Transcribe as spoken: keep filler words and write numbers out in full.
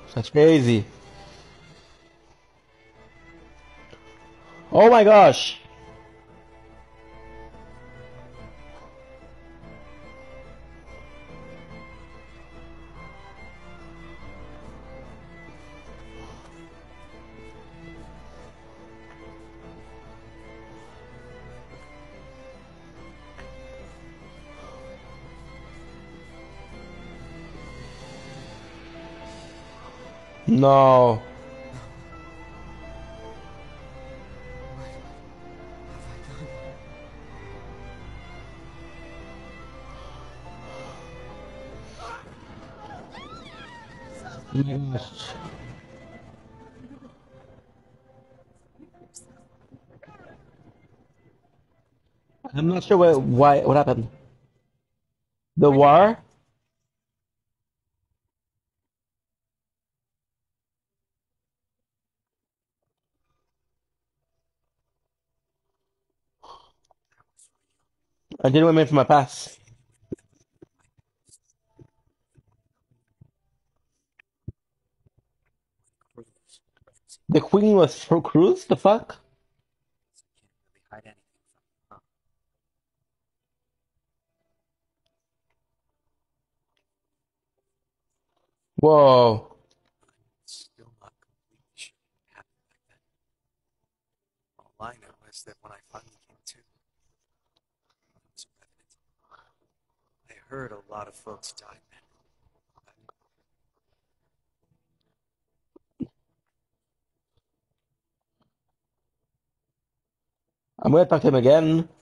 That's crazy. Oh my gosh. No. Oh my gosh. I'm not sure what why what happened. The war? I didn't remember from my past. The queen was for cruise? The fuck? Whoa. I'm gonna talk to him again.